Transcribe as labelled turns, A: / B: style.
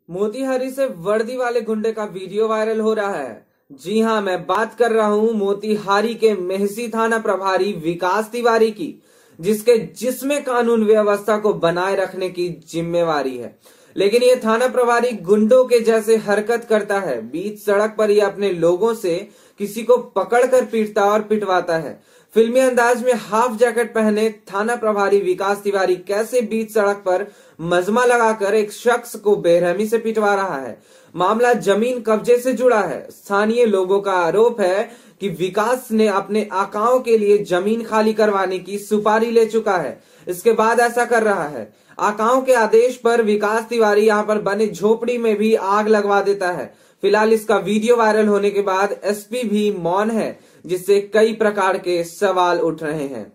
A: मोतिहारी से वर्दी वाले गुंडे का वीडियो वायरल हो रहा है। जी हां, मैं बात कर रहा हूं मोतिहारी के मेहसी थाना प्रभारी विकास तिवारी की, जिसके जिसमें कानून व्यवस्था को बनाए रखने की जिम्मेवारी है। लेकिन ये थाना प्रभारी गुंडों के जैसे हरकत करता है। बीच सड़क पर ये अपने लोगों से किसी को पकड़कर पीटता और पिटवाता है। फिल्मी अंदाज में हाफ जैकेट पहने थाना प्रभारी विकास तिवारी कैसे बीच सड़क पर मजमा लगाकर एक शख्स को बेरहमी से पिटवा रहा है। मामला जमीन कब्जे से जुड़ा है। स्थानीय लोगों का आरोप है कि विकास ने अपने आकाओं के लिए जमीन खाली करवाने की सुपारी ले चुका है, इसके बाद ऐसा कर रहा है। आकाओं के आदेश पर विकास तिवारी यहां पर बने झोपड़ी में भी आग लगवा देता है। फिलहाल इसका वीडियो वायरल होने के बाद एसपी भी मौन है, जिससे कई प्रकार के सवाल उठ रहे हैं।